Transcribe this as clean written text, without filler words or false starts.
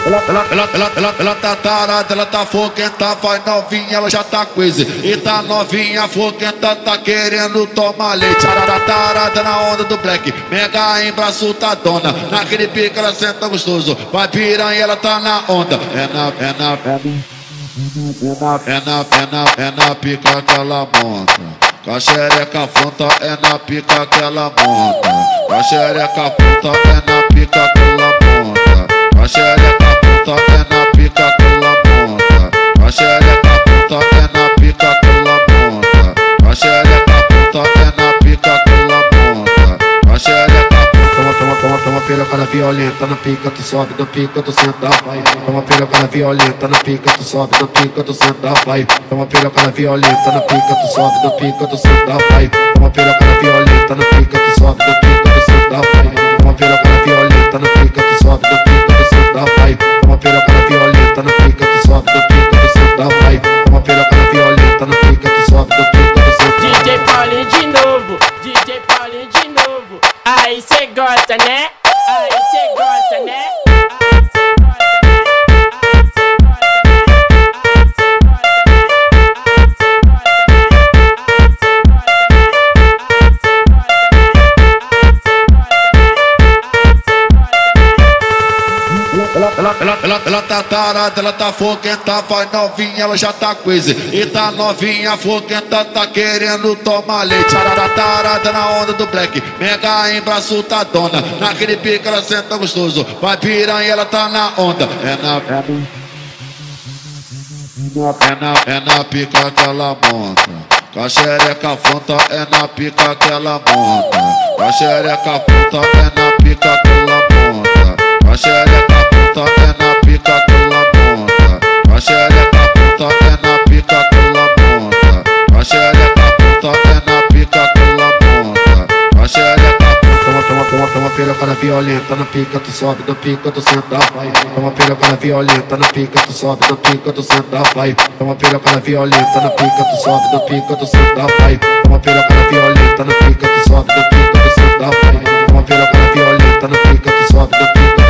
Ela tá tarada, ela tá foguenta, vai novinha, ela já tá coisa. E tá novinha, foguenta, tá querendo tomar leite. Ela tá tarada na onda do black, mega em braço tá dona. Naquele pique ela senta gostoso, vai piranha, ela tá na onda. É na pica que ela monta. Com a xereca fonta, é na pica que ela monta. Com a xereca fonta, é na pica que ela monta. Com a xereca fonta, é na pica que ela monta. Com a xereca fonta, é na pica que ela monta. Com a xereca fonta, é na pica que ela monta. Com a xereca toma pirocada violenta na pica, tu sobe, na pica, tu senta, vai. Toma pirocada violenta na pica, tu sobe, na pica, tu senta, vai. Toma pirocada violenta na pica, tu sobe, na pica, tu senta, vai. Toma pirocada violenta na pica, tu sobe, na pica, tu senta, vai. Toma pirocada violenta na pica, tu sobe, na pica, tu senta, vai. Toma pirocada violenta na pica, tu sobe, na pica, tu senta, vai. Toma pirocada violenta na pica, tu sobe, na pica, tu senta. DJ Paulinho de novo, DJ Paulinho de novo. Aí cê gosta, né? Aí cê gosta, né? Ela tá tarada, ela tá foguenta, vai novinha, ela já tá coisa. E tá novinha, foguenta, tá querendo tomar leite. Ela tá tarada na onda do black, mega em braço tá dona. Naquele pique ela senta gostoso, vai piranha, ela tá na onda. É na pica que ela monta. Com a xereca fonta, é na pica que ela monta. Com a xereca fonta, é na pica que ela monta. Com a xereca fonta, é na pica que ela monta. Com a xereca fonta, é na pica que ela monta. Com a xereca fonta, é na pica que ela monta. Com a xereca toma pirocada violenta na pica, tu sobe, na pica, tu senta, vai. Toma pirocada violenta na pica, tu sobe, na pica, tu senta, vai. Toma pirocada violenta na pica, tu sobe, na pica, tu senta, vai. Toma pirocada violenta na pica, tu sobe, na pica, tu senta, vai. Toma pirocada violenta na pica, tu sobe, na pica.